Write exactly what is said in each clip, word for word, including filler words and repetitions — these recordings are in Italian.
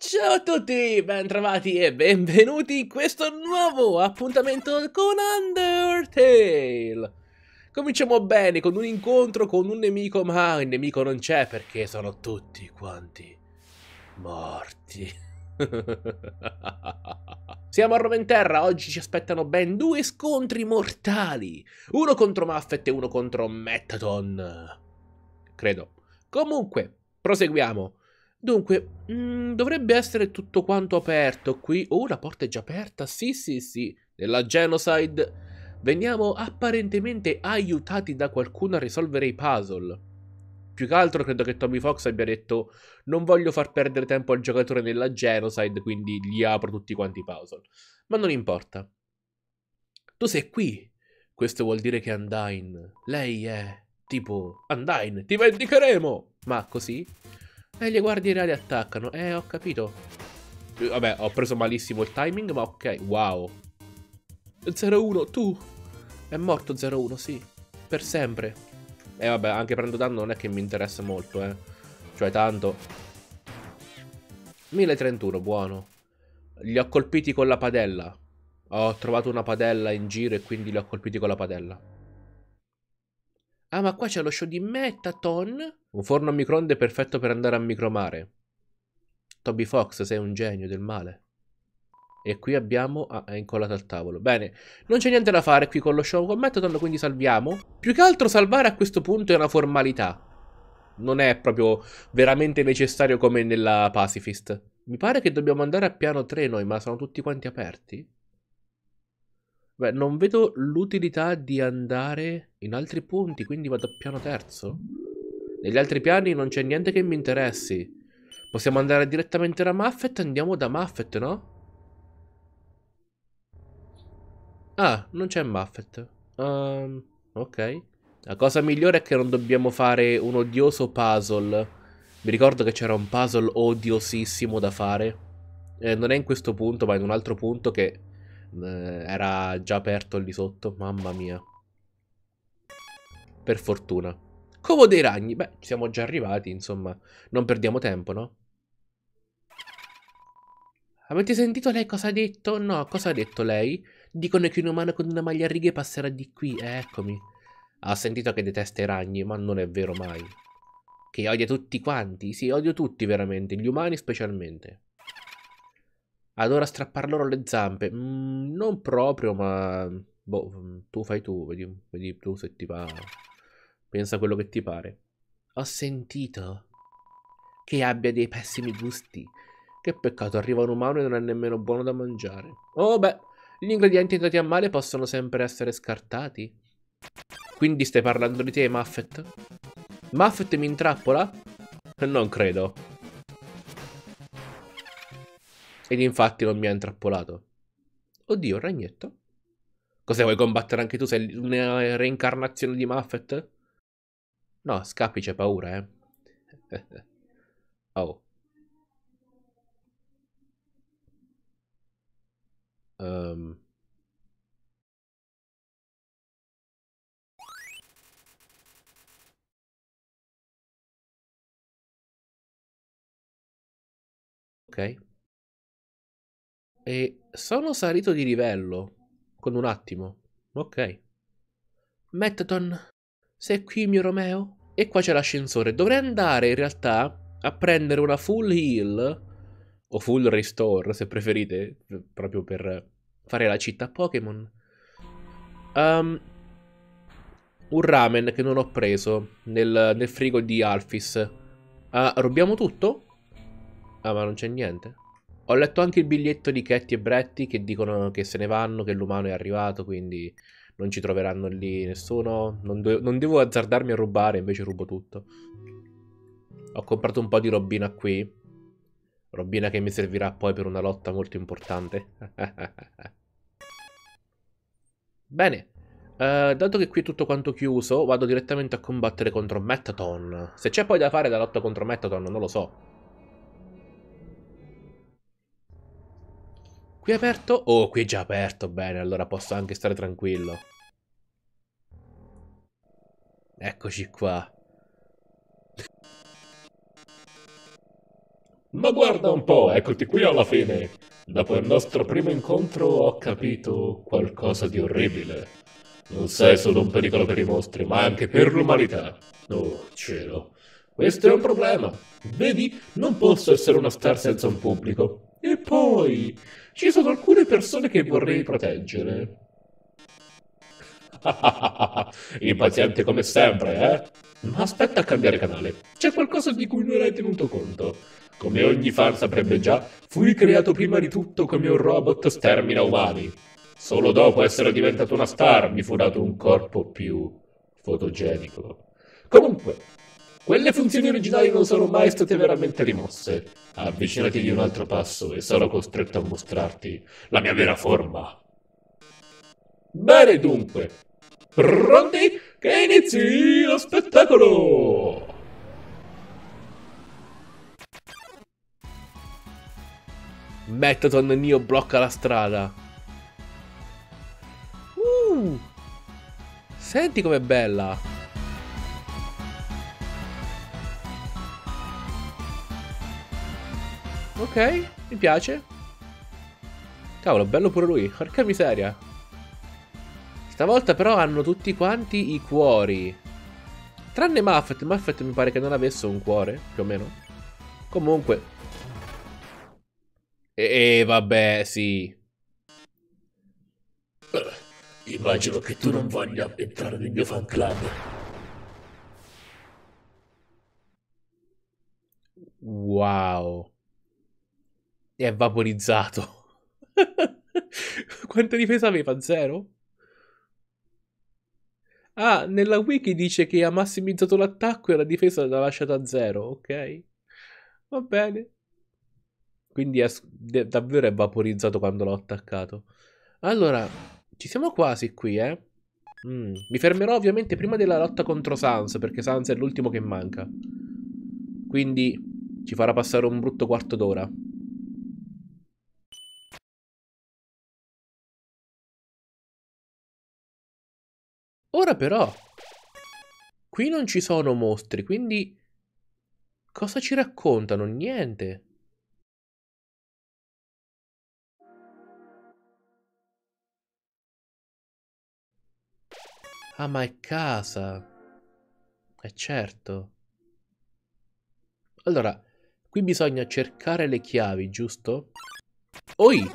Ciao a tutti, bentrovati e benvenuti in questo nuovo appuntamento con Undertale. Cominciamo bene con un incontro con un nemico, ma il nemico non c'è perché sono tutti quanti morti. Siamo a Roventerra, oggi ci aspettano ben due scontri mortali. Uno contro Muffet e uno contro Mettaton. Credo. Comunque, proseguiamo. Dunque, mh, dovrebbe essere tutto quanto aperto qui. Oh, la porta è già aperta. Sì, sì, sì. Nella Genocide veniamo apparentemente aiutati da qualcuno a risolvere i puzzle. Più che altro credo che Toby Fox abbia detto non voglio far perdere tempo al giocatore nella Genocide, quindi gli apro tutti quanti i puzzle. Ma non importa. Tu sei qui. Questo vuol dire che Undyne, lei è tipo Undyne, ti vendicheremo! Ma così? E le guardie reali attaccano. Eh, ho capito. Eh, Vabbè, ho preso malissimo il timing, ma ok. Wow. zero uno, tu. È morto zero uno, sì. Per sempre. E eh, vabbè, anche prendo danno non è che mi interessa molto, eh. Cioè, tanto. mille trentuno, buono. Li ho colpiti con la padella. Ho trovato una padella in giro e quindi li ho colpiti con la padella. Ah, ma qua c'è lo show di Mettaton. Un forno a microonde perfetto per andare a micromare. Toby Fox, sei un genio del male. E qui abbiamo... Ah, è incollato al tavolo. Bene, non c'è niente da fare qui con lo show con Mettaton, quindi salviamo. Più che altro salvare a questo punto è una formalità. Non è proprio veramente necessario come nella Pacifist. Mi pare che dobbiamo andare a piano tre noi, ma sono tutti quanti aperti? Beh, non vedo l'utilità di andare in altri punti, quindi vado a piano terzo. Negli altri piani non c'è niente che mi interessi. Possiamo andare direttamente da Muffet? Andiamo da Muffet, no? Ah, non c'è Muffet. Um, ok. La cosa migliore è che non dobbiamo fare un odioso puzzle. Mi ricordo che c'era un puzzle odiosissimo da fare. Eh, non è in questo punto, ma in un altro punto che eh, era già aperto lì sotto. Mamma mia. Per fortuna. Covo dei ragni. Beh, siamo già arrivati, insomma. Non perdiamo tempo, no? Avete sentito lei cosa ha detto? No, cosa ha detto lei? Dicono che un umano con una maglia a righe passerà di qui. Eh, eccomi. Ha sentito che detesta i ragni, ma non è vero mai. Che odia tutti quanti? Sì, odio tutti veramente, gli umani specialmente. Adora strappar loro le zampe. Mm, non proprio, ma... Boh, tu fai tu, vedi, vedi tu se ti va. Pensa a quello che ti pare. Ho sentito che abbia dei pessimi gusti. Che peccato, arriva un umano e non è nemmeno buono da mangiare. Oh beh, gli ingredienti dati a male possono sempre essere scartati. Quindi stai parlando di te, Muffet? Muffet mi intrappola? Non credo. Ed infatti non mi ha intrappolato. Oddio, ragnetto? Cosa vuoi combattere anche tu? Sei una reincarnazione di Muffet? No, scappi, c'è paura, eh. Oh. Um. Ok. E sono salito di livello. Con un attimo. Ok. Mettaton, sei qui, mio Romeo? E qua c'è l'ascensore. Dovrei andare in realtà a prendere una full heal o full restore, se preferite, proprio per fare la città Pokémon. Um, un ramen che non ho preso nel, nel frigo di Alphys. Ah, rubiamo tutto? Ah, ma non c'è niente. Ho letto anche il biglietto di Katy e Bretty che dicono che se ne vanno, che l'umano è arrivato, quindi non ci troveranno lì nessuno. Non, do- non devo azzardarmi a rubare, invece rubo tutto. Ho comprato un po' di robina qui. Robina che mi servirà poi per una lotta molto importante. Bene. Eh, dato che qui è tutto quanto chiuso, vado direttamente a combattere contro Mettaton. Se c'è poi da fare la lotta contro Mettaton, non lo so. Qui è aperto? Oh, qui è già aperto. Bene, allora posso anche stare tranquillo. Eccoci qua. Ma guarda un po', eccoti qui alla fine. Dopo il nostro primo incontro ho capito qualcosa di orribile. Non sei solo un pericolo per i mostri, ma anche per l'umanità. Oh, cielo. Questo è un problema. Vedi, non posso essere una star senza un pubblico. E poi, ci sono alcune persone che vorrei proteggere. Impaziente come sempre, eh? Ma aspetta a cambiare canale. C'è qualcosa di cui non hai tenuto conto. Come ogni fan saprebbe già, fui creato prima di tutto come un robot stermina umani. Solo dopo essere diventato una star mi fu dato un corpo più fotogenico. Comunque, quelle funzioni originali non sono mai state veramente rimosse. Avvicinati di un altro passo e sarò costretto a mostrarti la mia vera forma. Bene dunque, pronti? Che inizi lo spettacolo! Mettaton Neo blocca la strada. Uh, senti com'è bella. Ok, mi piace. Cavolo, bello pure lui. Porca miseria. Stavolta però hanno tutti quanti i cuori. Tranne Muffet. Muffet mi pare che non avesse un cuore, più o meno. Comunque. E, e vabbè, sì. Immagino che tu non voglia entrare nel mio fan club. Wow. È vaporizzato. Quanta difesa aveva? Zero? Ah, nella wiki dice che ha massimizzato l'attacco e la difesa l'ha lasciata a zero. Ok. Va bene. Quindi è, davvero è vaporizzato quando l'ho attaccato. Allora, ci siamo quasi qui, eh. Mm. Mi fermerò ovviamente prima della lotta contro Sans, perché Sans è l'ultimo che manca. Quindi ci farà passare un brutto quarto d'ora. Ora però, qui non ci sono mostri, quindi cosa ci raccontano? Niente. Ah, ma è casa. Eh certo. Allora, qui bisogna cercare le chiavi, giusto? Oi!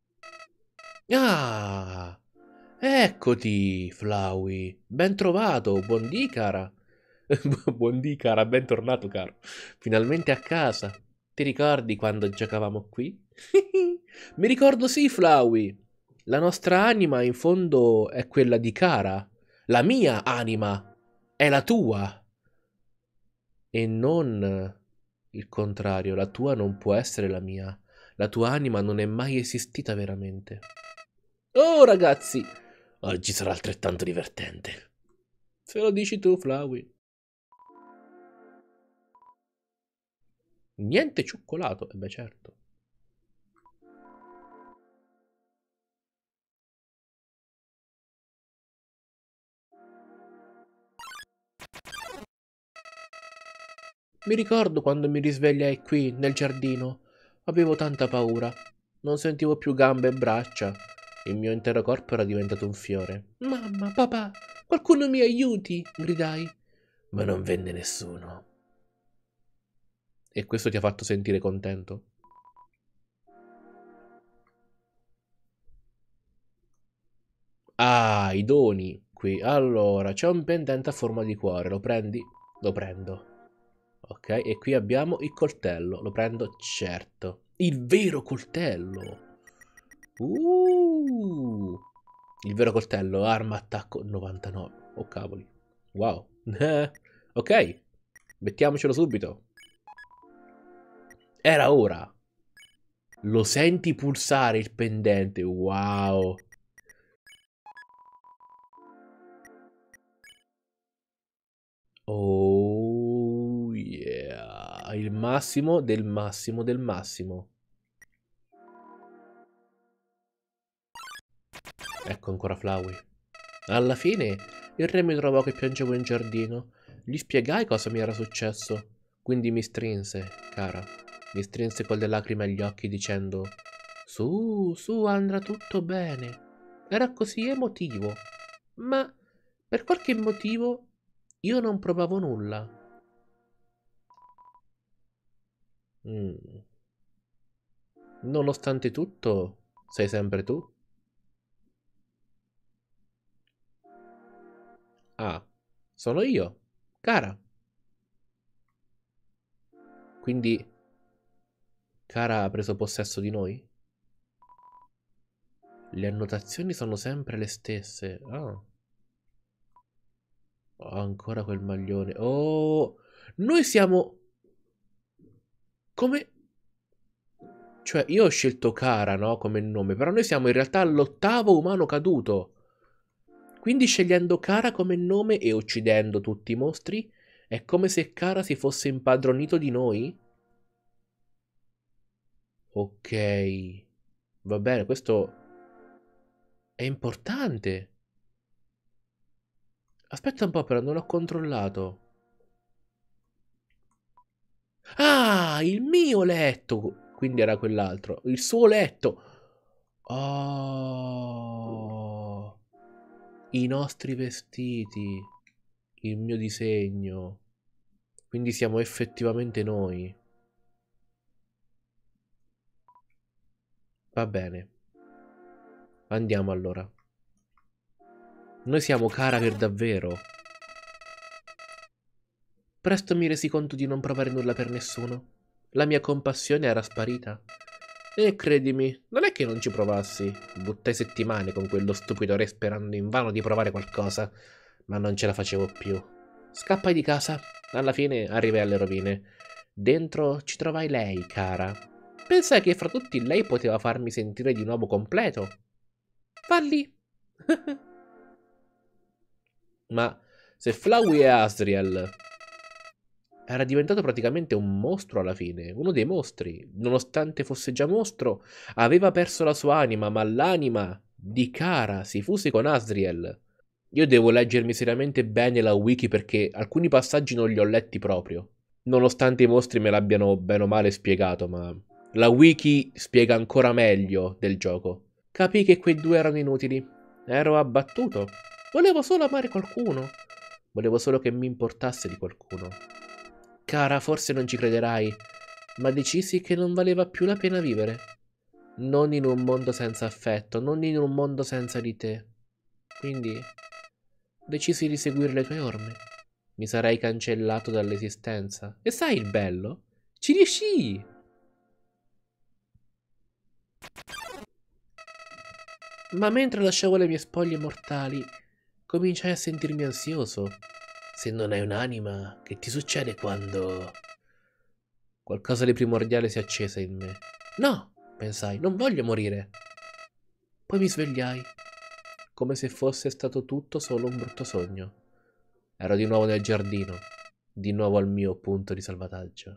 Ah! Eccoti, Flowey. Ben trovato, buondì, cara. Buondì, cara, bentornato, caro. Finalmente a casa. Ti ricordi quando giocavamo qui? Mi ricordo sì, Flowey. La nostra anima in fondo è quella di Cara. La mia anima è la tua. E non il contrario. La tua non può essere la mia. La tua anima non è mai esistita veramente. Oh, ragazzi, oggi sarà altrettanto divertente. Se lo dici tu, Flowey. Niente cioccolato, e eh beh certo. Mi ricordo quando mi risvegliai qui, nel giardino. Avevo tanta paura. Non sentivo più gambe e braccia. Il mio intero corpo era diventato un fiore. Mamma, papà, qualcuno mi aiuti, gridai. Ma non venne nessuno. E questo ti ha fatto sentire contento? Ah, i doni qui. Allora, c'è un pendente a forma di cuore. Lo prendi? Lo prendo. Ok, e qui abbiamo il coltello. Lo prendo? Certo. Il vero coltello. Uh, il vero coltello, arma attacco novantanove. Oh cavoli. Wow. Ok, mettiamocelo subito. Era ora. Lo senti pulsare il pendente. Wow. Oh yeah. Il massimo del massimo del massimo. Ecco ancora Flowey. Alla fine il re mi trovò che piangevo in giardino. Gli spiegai cosa mi era successo. Quindi mi strinse, cara. Mi strinse con le lacrime agli occhi dicendo: Su, su, andrà tutto bene. Era così emotivo. Ma per qualche motivo io non provavo nulla. Mm. Nonostante tutto, sei sempre tu? Ah, sono io, Kara. Quindi Kara ha preso possesso di noi? Le annotazioni sono sempre le stesse. Ah. Ho ancora quel maglione. Oh, noi siamo... Come... Cioè, io ho scelto Kara, no? Come nome. Però noi siamo in realtà l'ottavo umano caduto. Quindi scegliendo Kara come nome e uccidendo tutti i mostri, è come se Kara si fosse impadronito di noi? Ok. Va bene, questo è importante. Aspetta un po', però non ho controllato. Ah, il mio letto! Quindi era quell'altro. Il suo letto. Oh. I nostri vestiti. Il mio disegno. Quindi siamo effettivamente noi. Va bene. Andiamo allora. Noi siamo Kara per davvero. Presto mi resi conto di non provare nulla per nessuno. La mia compassione era sparita. E credimi, non è che non ci provassi. Buttai settimane con quello stupido re sperando invano di provare qualcosa, ma non ce la facevo più. Scappai di casa. Alla fine arrivai alle rovine. Dentro ci trovai lei, Kara. Pensai che fra tutti lei poteva farmi sentire di nuovo completo. Fallì. Ma se Flowey e Asriel era diventato praticamente un mostro alla fine, uno dei mostri, nonostante fosse già mostro, aveva perso la sua anima, ma l'anima di Kara si fuse con Asriel. Io devo leggermi seriamente bene la wiki perché alcuni passaggi non li ho letti proprio, nonostante i mostri me l'abbiano bene o male spiegato, ma la wiki spiega ancora meglio del gioco. Capii che quei due erano inutili. Ero abbattuto. Volevo solo amare qualcuno. Volevo solo che mi importasse di qualcuno. Cara, forse non ci crederai, ma decisi che non valeva più la pena vivere. Non in un mondo senza affetto, non in un mondo senza di te. Quindi decisi di seguire le tue orme. Mi sarei cancellato dall'esistenza. E sai il bello? Ci riuscii! Ma mentre lasciavo le mie spoglie mortali, cominciai a sentirmi ansioso. Se non hai un'anima, che ti succede quando... Qualcosa di primordiale si accese in me. No, pensai, non voglio morire. Poi mi svegliai, come se fosse stato tutto solo un brutto sogno. Ero di nuovo nel giardino, di nuovo al mio punto di salvataggio.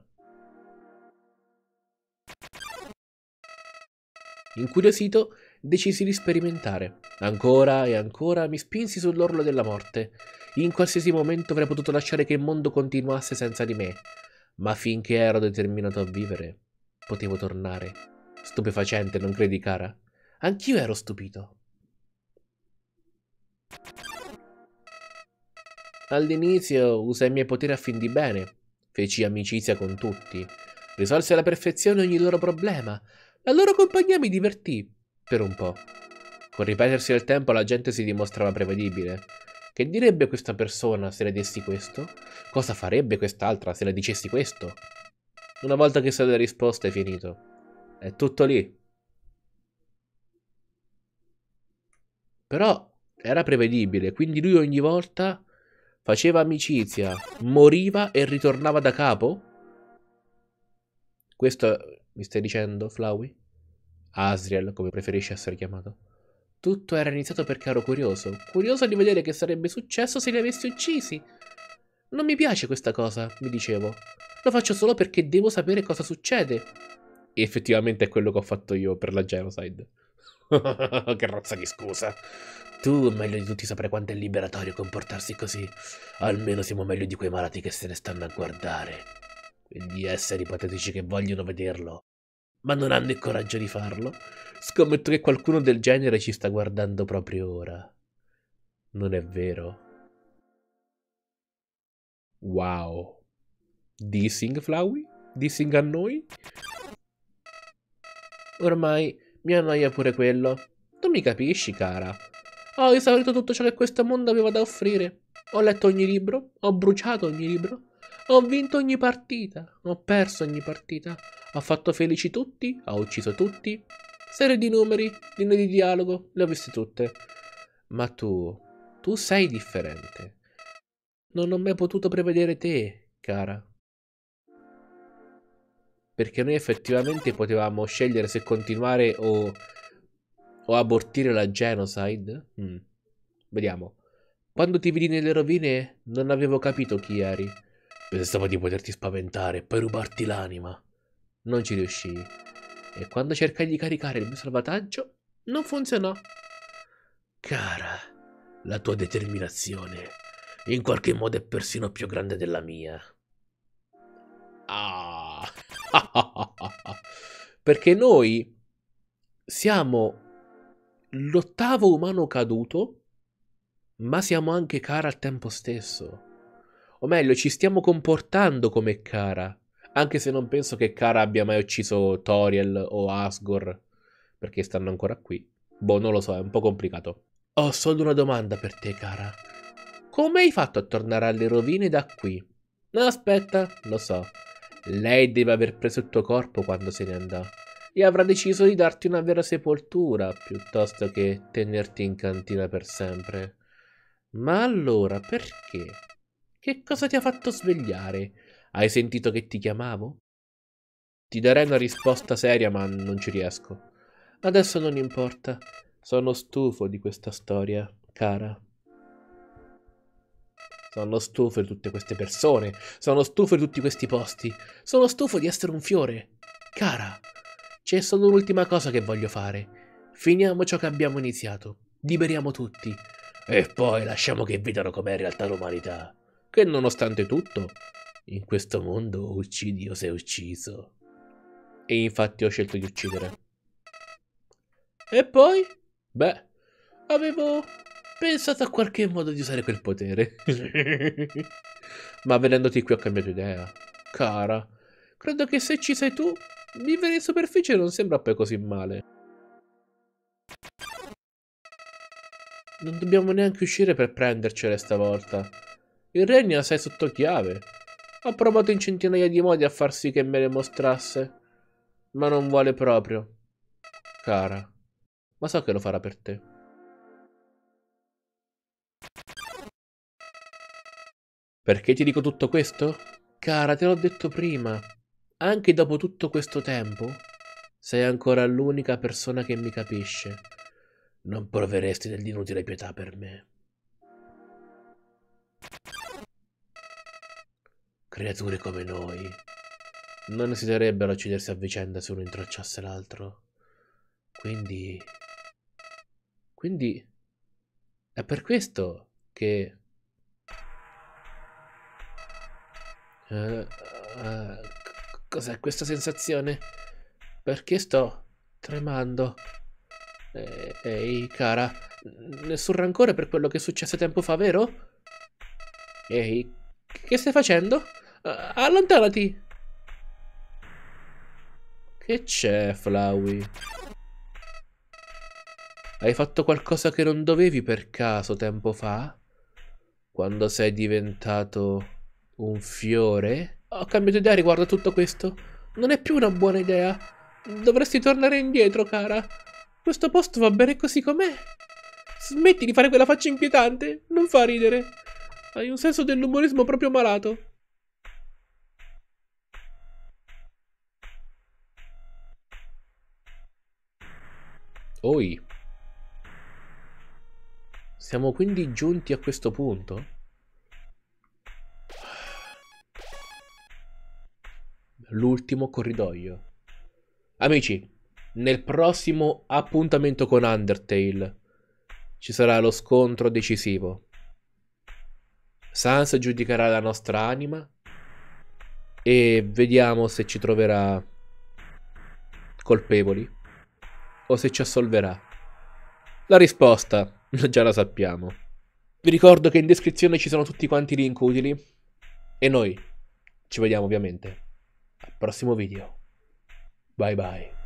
Incuriosito, decisi di sperimentare. Ancora e ancora mi spinsi sull'orlo della morte. In qualsiasi momento avrei potuto lasciare che il mondo continuasse senza di me, ma finché ero determinato a vivere, potevo tornare. Stupefacente, non credi, cara? Anch'io ero stupito. All'inizio usai i miei poteri a fin di bene. Feci amicizia con tutti. Risolsi alla perfezione ogni loro problema. La loro compagnia mi divertì, per un po'. Con ripetersi del tempo la gente si dimostrava prevedibile. Che direbbe questa persona se le dessi questo? Cosa farebbe quest'altra se le dicessi questo? Una volta che sai la risposta è finito. È tutto lì. Però era prevedibile, quindi lui ogni volta faceva amicizia, moriva e ritornava da capo? Questo mi stai dicendo, Flowey? Asriel, come preferisci essere chiamato. Tutto era iniziato perché ero curioso. Curioso di vedere che sarebbe successo se li avessi uccisi. Non mi piace questa cosa, mi dicevo. Lo faccio solo perché devo sapere cosa succede. E effettivamente è quello che ho fatto io per la genocide. Che razza di scusa. Tu, meglio di tutti, saprai quanto è liberatorio comportarsi così. Almeno siamo meglio di quei malati che se ne stanno a guardare. quegli esseri patetici che vogliono vederlo, ma non hanno il coraggio di farlo. Scommetto che qualcuno del genere ci sta guardando proprio ora. Non è vero? Wow. Dissing, Flowey? Dissing a noi? Ormai mi annoia pure quello. Tu mi capisci, cara? Ho esaurito tutto ciò che questo mondo aveva da offrire. Ho letto ogni libro, ho bruciato ogni libro, ho vinto ogni partita, ho perso ogni partita, ho fatto felici tutti, ho ucciso tutti. Serie di numeri, linee di dialogo, le ho viste tutte. Ma tu, tu sei differente. Non ho mai potuto prevedere te, cara. Perché noi effettivamente potevamo scegliere se continuare o, o abortire la genocide. Mm. Vediamo. Quando ti vidi nelle rovine non avevo capito chi eri. Pensavo di poterti spaventare e poi rubarti l'anima. Non ci riuscii. E quando cercai di caricare il mio salvataggio, non funzionò. Cara, la tua determinazione in qualche modo è persino più grande della mia. Ah. Perché noi siamo l'ottavo umano caduto, ma siamo anche Kara al tempo stesso. O meglio, ci stiamo comportando come Kara, anche se non penso che Kara abbia mai ucciso Toriel o Asgore, perché stanno ancora qui. Boh, non lo so, è un po' complicato. Ho solo una domanda per te, Kara. Come hai fatto a tornare alle rovine da qui? No, aspetta, lo so. Lei deve aver preso il tuo corpo quando se ne andò e avrà deciso di darti una vera sepoltura piuttosto che tenerti in cantina per sempre. Ma allora perché? Che cosa ti ha fatto svegliare? Hai sentito che ti chiamavo? Ti darei una risposta seria, ma non ci riesco. Adesso non importa. Sono stufo di questa storia, cara. Sono stufo di tutte queste persone. Sono stufo di tutti questi posti. Sono stufo di essere un fiore. Cara, c'è solo un'ultima cosa che voglio fare. Finiamo ciò che abbiamo iniziato. Liberiamo tutti. E poi lasciamo che vedano com'è in realtà l'umanità. Che nonostante tutto, in questo mondo uccidi o sei ucciso. E infatti ho scelto di uccidere. E poi? Beh, avevo pensato a qualche modo di usare quel potere. Ma vedendoti qui ho cambiato idea. Cara, credo che se ci sei tu, vivere in superficie non sembra poi così male. Non dobbiamo neanche uscire per prendercele stavolta. Il regno sei sotto chiave. Ho provato in centinaia di modi a far sì che me le mostrasse, ma non vuole proprio. Cara, ma so che lo farà per te. Perché ti dico tutto questo? Cara, te l'ho detto prima. Anche dopo tutto questo tempo, sei ancora l'unica persona che mi capisce. Non proveresti dell'inutile pietà per me. Creature come noi non esiterebbero a uccidersi a vicenda se uno intralciasse l'altro. Quindi... Quindi... È per questo che... Uh, uh, cos'è questa sensazione? Perché sto tremando? Eh, ehi, cara, nessun rancore per quello che successe tempo fa, vero? Ehi, che stai facendo? Uh, allontanati! Che c'è, Flowey? Hai fatto qualcosa che non dovevi per caso tempo fa? Quando sei diventato un fiore? Ho cambiato idea riguardo a tutto questo. Non è più una buona idea. Dovresti tornare indietro, cara. Questo posto va bene così com'è. Smetti di fare quella faccia inquietante. Non fa ridere. Hai un senso dell'umorismo proprio malato. Oi. Siamo quindi giunti a questo punto? L'ultimo corridoio. Amici, nel prossimo appuntamento con Undertale ci sarà lo scontro decisivo. Sans giudicherà la nostra anima e vediamo se ci troverà colpevoli o se ci assolverà. La risposta già la sappiamo. Vi ricordo che in descrizione ci sono tutti quanti i link utili e noi ci vediamo ovviamente al prossimo video. Bye bye.